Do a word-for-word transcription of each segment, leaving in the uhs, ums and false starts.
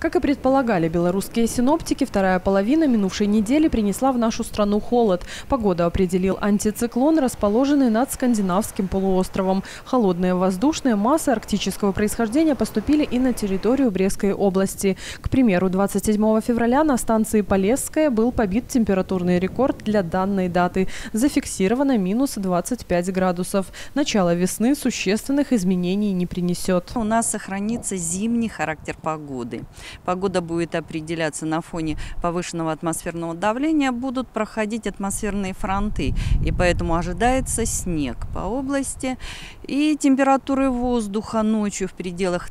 Как и предполагали белорусские синоптики, вторая половина минувшей недели принесла в нашу страну холод. Погоду определил антициклон, расположенный над Скандинавским полуостровом. Холодные воздушные массы арктического происхождения поступили и на территорию Брестской области. К примеру, двадцать седьмого февраля на станции Полесская был побит температурный рекорд для данной даты. Зафиксировано минус двадцать пять градусов. Начало весны существенных изменений не принесет. У нас сохранится зимний характер погоды. Погода будет определяться на фоне повышенного атмосферного давления, будут проходить атмосферные фронты, и поэтому ожидается снег по области. И температуры воздуха ночью в пределах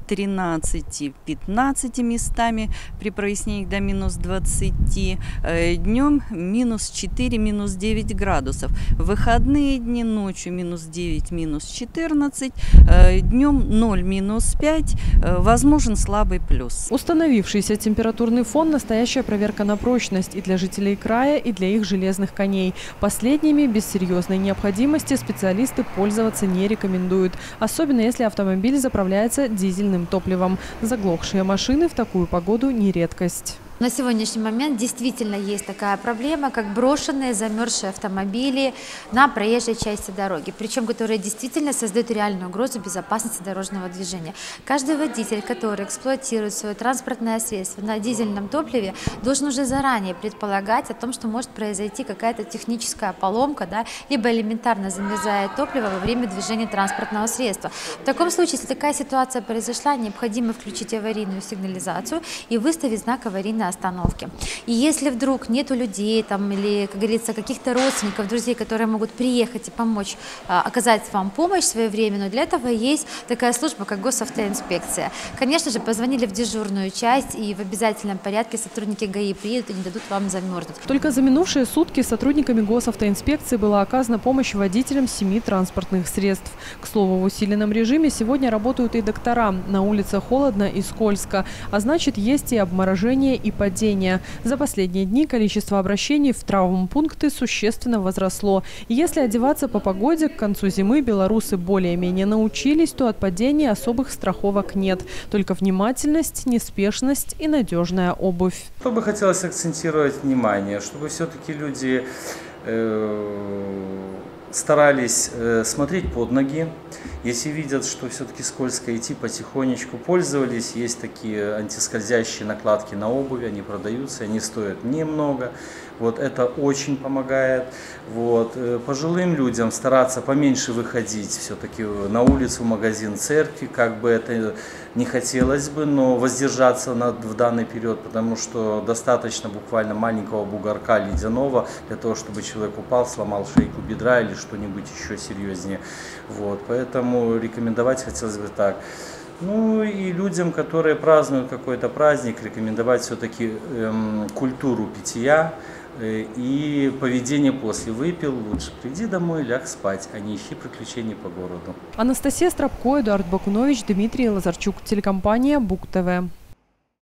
тринадцати-пятнадцати местами, при прояснениях до минус двадцати, днем минус четыре, минус девять градусов. В выходные дни ночью минус девять, минус четырнадцать, днем ноль, минус пять, возможен слабый плюс. Установившийся температурный фон – настоящая проверка на прочность и для жителей края, и для их железных коней. Последними без серьезной необходимости специалисты пользоваться не рекомендуют, особенно если автомобиль заправляется дизельным топливом. Заглохшие машины в такую погоду не редкость. На сегодняшний момент действительно есть такая проблема, как брошенные, замерзшие автомобили на проезжей части дороги, причем которые действительно создают реальную угрозу безопасности дорожного движения. Каждый водитель, который эксплуатирует свое транспортное средство на дизельном топливе, должен уже заранее предполагать о том, что может произойти какая-то техническая поломка, да, либо элементарно замерзает топливо во время движения транспортного средства. В таком случае, если такая ситуация произошла, необходимо включить аварийную сигнализацию и выставить знак аварийной остановки. И если вдруг нету людей там, или, как говорится, каких-то родственников, друзей, которые могут приехать и помочь, оказать вам помощь своевременную, для этого есть такая служба, как госавтоинспекция. Конечно же, позвонили в дежурную часть, и в обязательном порядке сотрудники ГАИ приедут и не дадут вам замерзнуть. Только за минувшие сутки сотрудниками госавтоинспекции была оказана помощь водителям семи транспортных средств. К слову, в усиленном режиме сегодня работают и доктора. На улице холодно и скользко, а значит, есть и обморожение, и падения. За последние дни количество обращений в травмпункты существенно возросло. И если одеваться по погоде, к концу зимы белорусы более-менее научились, то от падений особых страховок нет. Только внимательность, неспешность и надежная обувь. Что бы хотелось акцентировать внимание, чтобы все-таки люди э, старались э, смотреть под ноги. Если видят, что все-таки скользко, идти потихонечку, пользовались. Есть такие антискользящие накладки на обувь, они продаются, они стоят немного. Вот это очень помогает. Вот. Пожилым людям стараться поменьше выходить все-таки на улицу, в магазин, церкви, как бы это не хотелось бы, но воздержаться на, в данный период, потому что достаточно буквально маленького бугорка ледяного для того, чтобы человек упал, сломал шейку бедра или что-нибудь еще серьезнее. Вот. Поэтому рекомендовать хотелось бы так. Ну и людям, которые празднуют какой-то праздник, рекомендовать все-таки эм, культуру питья э, и поведение после. Выпил, лучше приди домой, ляг спать, а не ищи приключений по городу. Анастасия Страбко, Эдуард Бакунович, Дмитрий Лазарчук, телекомпания БУК ТВ.